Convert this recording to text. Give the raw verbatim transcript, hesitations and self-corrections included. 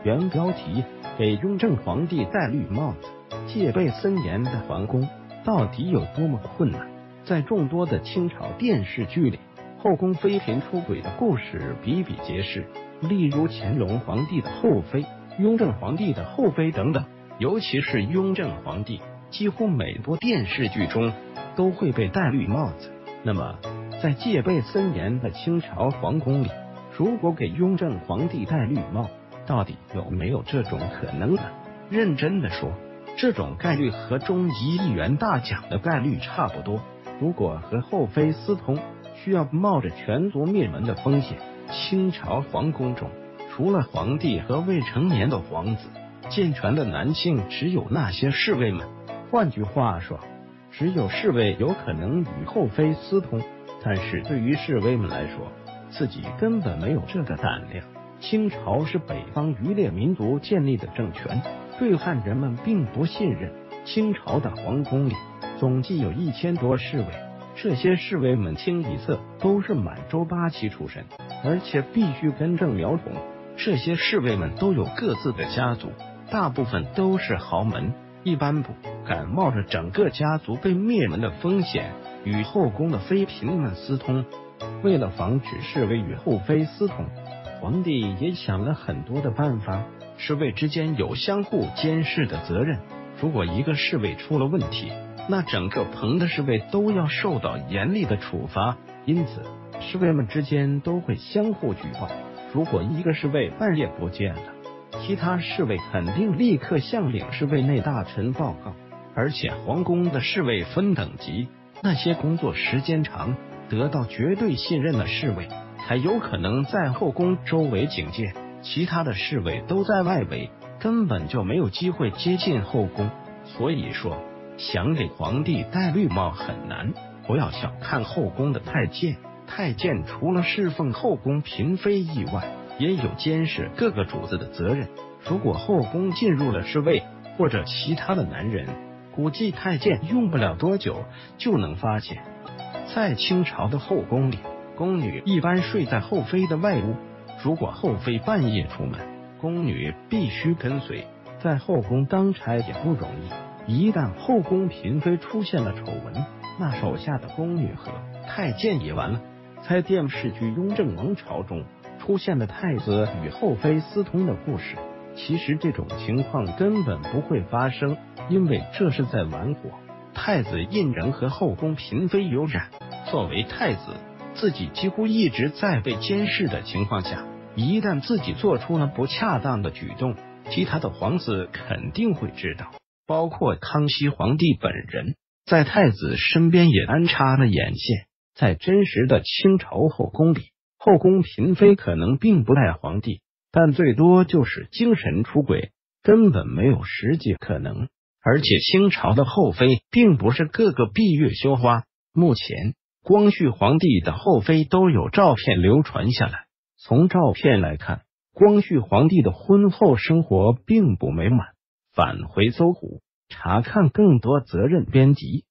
原标题：给雍正皇帝戴绿帽子。戒备森严的皇宫到底有多么困难？在众多的清朝电视剧里，后宫妃嫔出轨的故事比比皆是，例如乾隆皇帝的后妃、雍正皇帝的后妃等等。尤其是雍正皇帝，几乎每部电视剧中都会被戴绿帽子。那么，在戒备森严的清朝皇宫里，如果给雍正皇帝戴绿帽，到底有没有这种可能呢？认真的说，这种概率和中一亿元大奖的概率差不多。如果和后妃私通，需要冒着全族灭门的风险。清朝皇宫中，除了皇帝和未成年的皇子，健全的男性只有那些侍卫们。换句话说，只有侍卫有可能与后妃私通。但是对于侍卫们来说，自己根本没有这个胆量。清朝是北方渔猎民族建立的政权，对汉人们并不信任。清朝的皇宫里总计有一千多侍卫，这些侍卫们清一色都是满洲八旗出身，而且必须根正苗红。这些侍卫们都有各自的家族，大部分都是豪门，一般不敢冒着整个家族被灭门的风险与后宫的妃嫔们私通。为了防止侍卫与后妃私通，皇帝也想了很多的办法。侍卫之间有相互监视的责任，如果一个侍卫出了问题，那整个棚的侍卫都要受到严厉的处罚。因此，侍卫们之间都会相互举报。如果一个侍卫半夜不见了，其他侍卫肯定立刻向领侍卫内大臣报告。而且皇宫的侍卫分等级，那些工作时间长、得到绝对信任的侍卫才有可能在后宫周围警戒，其他的侍卫都在外围，根本就没有机会接近后宫。所以说，想给皇帝戴绿帽很难。不要小看后宫的太监，太监除了侍奉后宫嫔妃以外，也有监视各个主子的责任。如果后宫进入了侍卫或者其他的男人，估计太监用不了多久就能发现。在清朝的后宫里，宫女一般睡在后妃的外屋，如果后妃半夜出门，宫女必须跟随。在后宫当差也不容易，一旦后宫嫔妃出现了丑闻，那手下的宫女和太监也完了。在电视剧《雍正王朝》中出现的太子与后妃私通的故事，其实这种情况根本不会发生，因为这是在玩火。太子胤禛和后宫嫔妃有染，作为太子，自己几乎一直在被监视的情况下，一旦自己做出了不恰当的举动，其他的皇子肯定会知道，包括康熙皇帝本人，在太子身边也安插了眼线。在真实的清朝后宫里，后宫嫔妃可能并不爱皇帝，但最多就是精神出轨，根本没有实际可能。而且清朝的后妃并不是个个闭月羞花，目前光绪皇帝的后妃都有照片流传下来。从照片来看，光绪皇帝的婚后生活并不美满。返回搜狐，查看更多责任编辑。